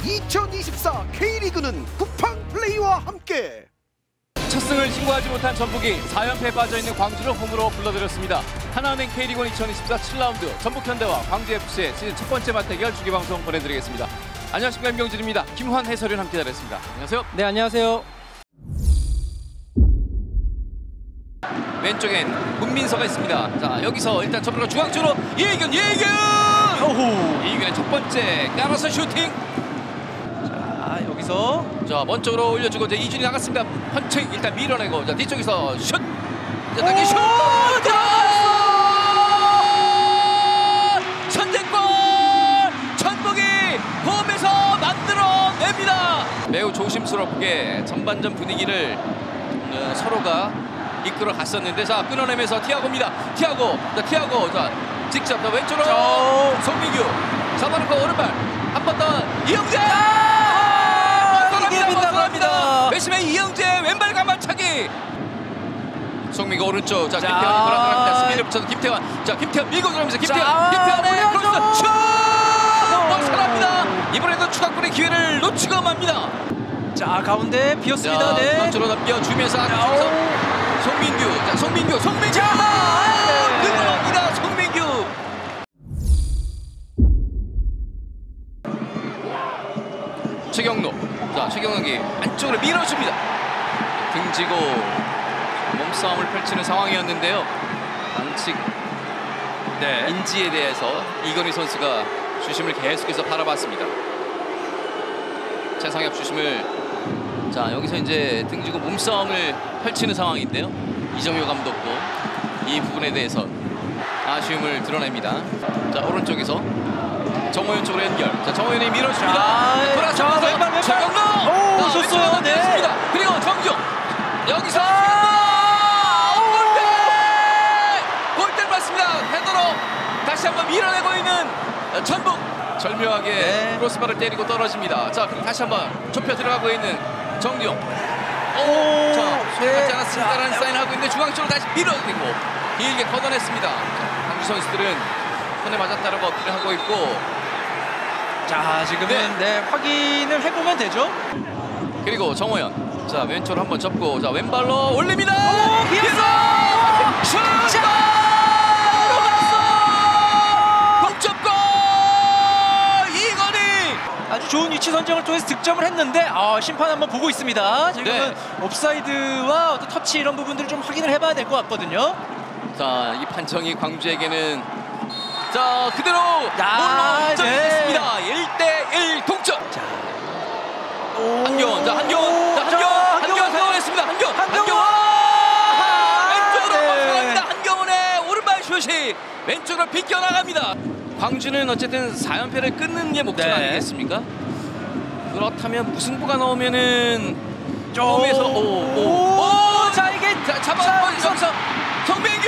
2024 K리그는 쿠팡 플레이와 함께. 첫 승을 신고하지 못한 전북이 4연패에 빠져있는 광주를 홈으로 불러들였습니다. 하나은행 K리그 2024 7라운드 전북현대와 광주FC의 시즌 첫 번째 맞대결 주기방송 보내드리겠습니다. 안녕하십니까, 임경진입니다. 김환 해설위원 함께 잘했습니다. 안녕하세요. 네, 안녕하세요. 왼쪽엔 문민서가 있습니다. 자, 여기서 일단 전북으로 중앙 쪽으로 이혜균! 이혜균의 첫 번째 깔아서 슈팅! 자, 여기서 자, 먼쪽으로 올려주고 이제 이준이 나갔습니다. 펀칭 일단 밀어내고, 자, 뒤쪽에서 슛! 자, 당기 슛! 선제골! 전북이 홈에서 만들어냅니다. 매우 조심스럽게 전반전 분위기를 서로가 이끌어 갔었는데, 자, 끊어내면서 티아고입니다. 티아고, 자, 직접 왼쪽으로 송민규 잡아놓고 오른발 한 번 더 이영재! 벗어납니다. 외심의 이영재 왼발 가만차기. 송민규 오른쪽, 자, 김태환이 돌아갑니다. 스피드 붙여서 김태환, 자, 김태환 밀고 들어오면서 김태환의 크로스 슛! 벗어납니다. 이번에도 추가골의 기회를 놓치고 맙니다. 자, 가운데 비었습니다. 네. 먼저로 넘겨주면서 송민규, 자, 송민규 들어갑니다. 송민규. 최경로, 자, 최경록이 안쪽으로 밀어줍니다. 등지고 몸싸움을 펼치는 상황이었는데요. 반칙 인지에 대해서 이건희 선수가 주심을 계속해서 바라봤습니다. 최상엽 주심을, 자, 여기서 이제 등지고 몸싸움을 펼치는 상황인데요. 이정효 감독도 이 부분에 대해서 아쉬움을 드러냅니다. 자, 오른쪽에서 정호연 쪽으로 연결. 자, 정호연이 밀어줍니다. 돌아서면서 왼발. 최경로! 좋았어요. 네. 그리고 정종! 여기서 골대 맞습니다. 헤더로 다시 한번 밀어내고 있는 전북. 절묘하게 크로스바를 때리고 떨어집니다. 자, 그럼 다시 한번 좁혀 들어가고 있는 정용. 자, 소리받지 않았습니다라는 사인하고 있는데 중앙 쪽으로 다시 밀어내고 길게 걷어냈습니다. 광주 선수들은 손에 맞았다라고 어필을 하고 있고, 자, 지금은 확인을 해보면 되죠. 그리고 정호연, 자, 왼쪽으로 한번 접고, 자, 왼발로 올립니다. 비었어! 슛! 동점골! 이건희! 아주 좋은 위치 선정을 통해서 득점을 했는데, 심판 한번 보고 있습니다. 지금은 옵사이드와 어떤 터치 이런 부분들을 좀 확인을 해봐야 될 것 같거든요. 자, 이 판정이 광주에게는, 자, 그대로 몰로 인정됐습니다. 1대1 동점. 자, 한경원, 자, 한경원 사용했습니다. 한경원 왼쪽으로 벗어납니다. 한경원의 오른발 슛이 왼쪽으로 비껴나갑니다. 광주는 어쨌든 4연패를 끊는 게 목적 아니겠습니까? 그렇다면 무승부가 나오면은 홈에서 자, 이게 잡아 여기서 송민규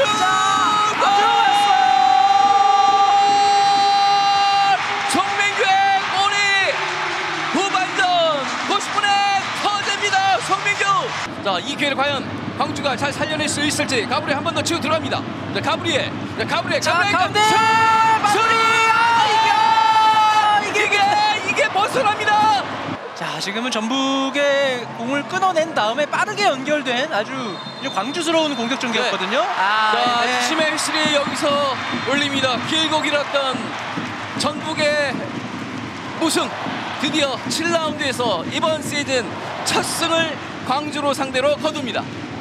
송민규의 골이 후반전 90분에 터집니다. 송민규. 자, 이 기회를 과연 광주가 잘 살려낼 수 있을지. 가브리엘 한 번 더 치고 들어갑니다. 자, 가브리엘 가운데 이게 벗어납니다. 자, 지금은 전북의 공을 끊어낸 다음에 빠르게 연결된 아주 광주스러운 공격 전개였거든요. 자, 주심의 휘슬이 여기서 울립니다. 길고 길었던 전북의 우승, 드디어 7라운드에서 이번 시즌 첫 승을 광주로 상대로 거둡니다.